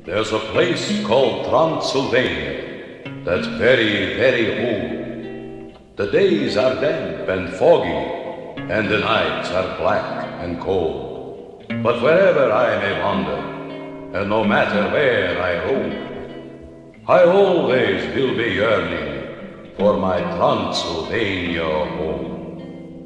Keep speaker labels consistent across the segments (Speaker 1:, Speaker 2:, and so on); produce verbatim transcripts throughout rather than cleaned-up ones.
Speaker 1: There's a place called Transylvania that's very, very old. The days are damp and foggy, and the nights are black and cold. But wherever I may wander, and no matter where I roam, I always will be yearning for my Transylvania home.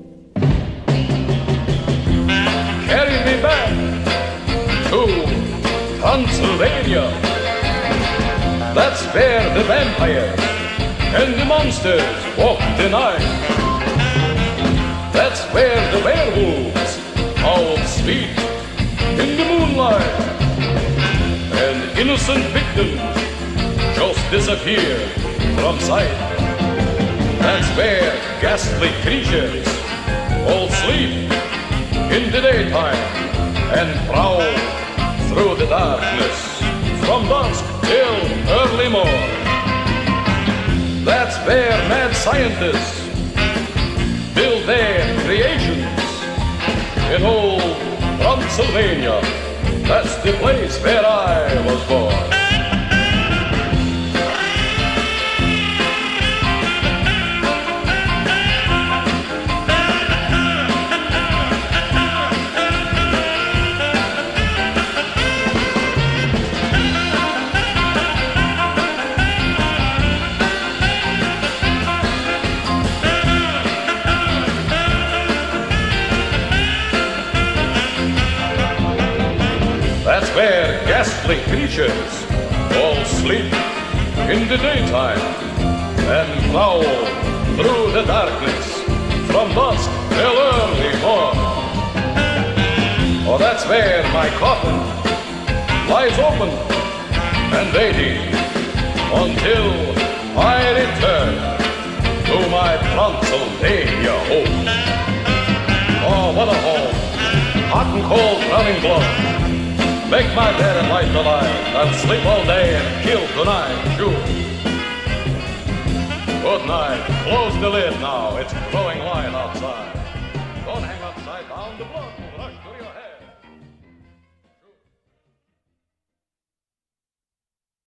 Speaker 1: Carry me back to Transylvania. That's where the vampires and the monsters walk the night. That's where the werewolves howl sweet in the moonlight, and innocent victims just disappear from sight. That's where ghastly creatures all sleep in the daytime and prowl through the darkness from dusk till early morn. That's where mad scientists build their creations in old Transylvania. That's the place where I was born. That's where ghastly creatures all sleep in the daytime and prowl through the darkness from dusk till early morn. Oh, that's where my coffin lies open and waiting until I return to my Transylvania home. Oh, what a home! Hot and cold running blood. Make my bed and light the light. I'll sleep all day and kill tonight, sure. Good night. Close the lid now. It's growing light.